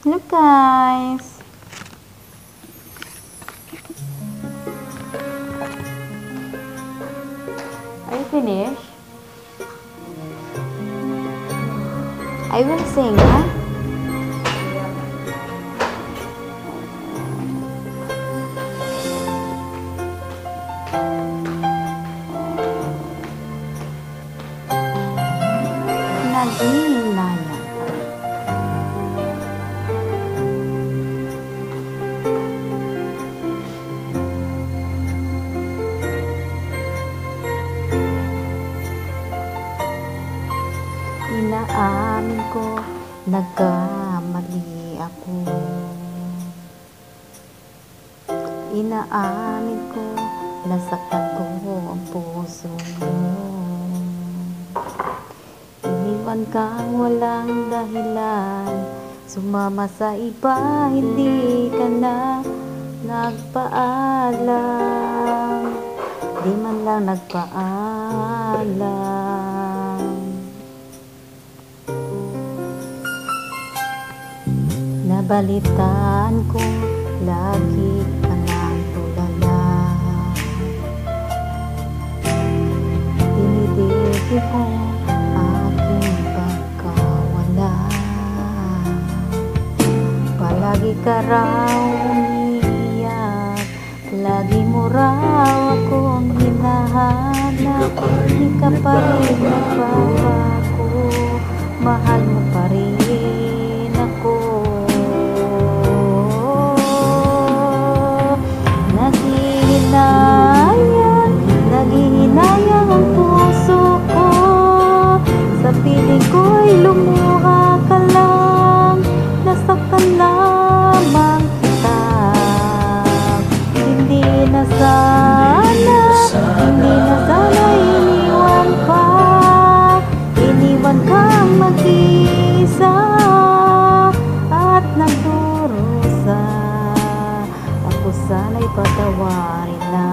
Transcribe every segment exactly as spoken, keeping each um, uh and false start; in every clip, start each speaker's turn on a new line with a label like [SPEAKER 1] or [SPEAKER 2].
[SPEAKER 1] Hello guys! Are you finished? I will sing, huh? Naghihinayang. Inaamin ko, nagkamali ako. Inaamin ko, nasaktan ko ang puso mo. Iniwan kang walang dahilan, sumama sa iba, hindi ka na nagpaalam. Di man lang nagpaalam. Nabalitaan ko, lagi ka nang tulala. Dinidiki ko aking pagkawala. Palagi ka raw umiiyak, lagi mo raw akong hinahanap. Di ka pa rin nagbabago, mahal mo pa rin ako. Naghihinayang, naghihinayang ang puso ko. Sa piling ko'y lumuha ka lang, nasaktan lamang kita. Hindi na sana, hindi na sana iniwan pa. Iniwan kang mag-isa at nagdurusa. Ako sana'y patawarin na.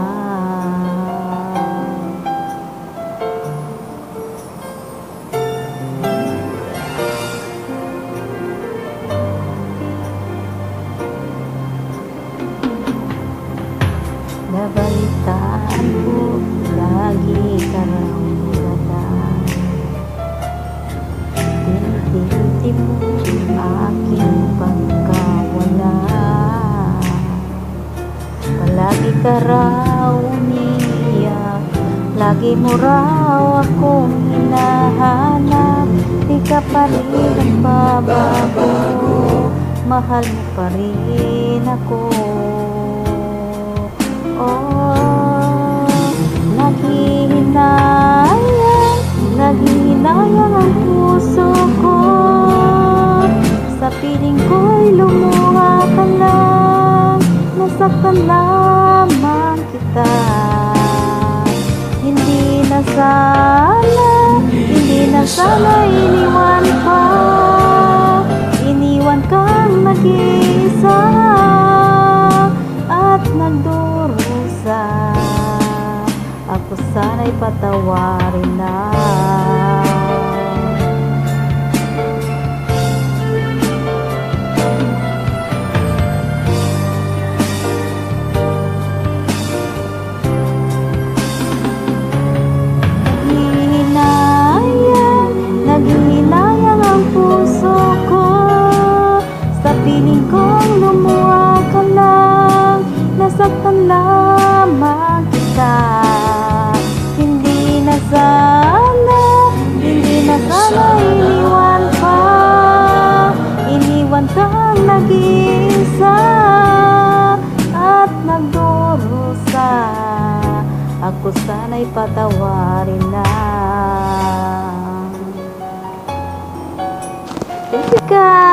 [SPEAKER 1] Nabalitaan ko, lagi ka raw wala. Tiniti mo aking pagkawala. Palagi ka raw umiiyak, lagi mo raw akong hinahanap. Di ka pa rin nagbabago, mahal mo pa rin ako. Oh, naghihinayang, naghihinayang ang puso ko. Sa piling ko'y lumuha ka lang, nasaktan lamang kita. Hindi na sana, hindi na sana iniwan pa. Iniwan kang mag-isa at nagdurusa. Ako sana'y patawarin na. Naghihinayang, naghihinayang ang puso ko. Sa piling kong lumuha ka lang, nasaktan lamang kita. Hindi na sana, hindi na sana iniwan pa. Iniwan kang nag-iisa at nagdurusa. Ako sana'y patawarin na. Thank you guys!